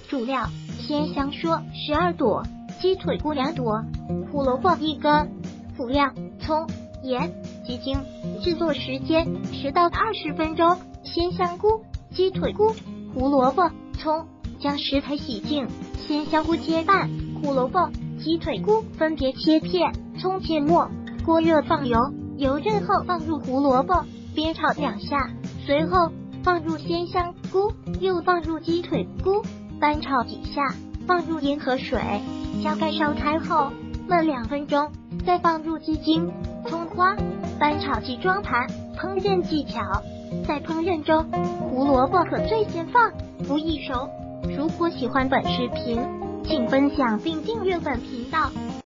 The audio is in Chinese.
主料：鲜香说12朵，鸡腿菇2朵，胡萝卜1根。辅料：葱、盐、鸡精。制作时间10到20分钟。鲜香菇、鸡腿菇、胡萝卜、葱。将食材洗净，鲜香菇切半，胡萝卜、鸡腿菇分别切片，葱切末。锅热放油，油热后放入胡萝卜，煸炒2下，随后放入鲜香菇，又放入鸡腿菇，翻炒几下，放入盐和水，加盖烧开后焖2分钟，再放入鸡精、葱花，翻炒即装盘。烹饪技巧：在烹饪中，胡萝卜可最先放，不易熟。如果喜欢本视频，请分享并订阅本频道。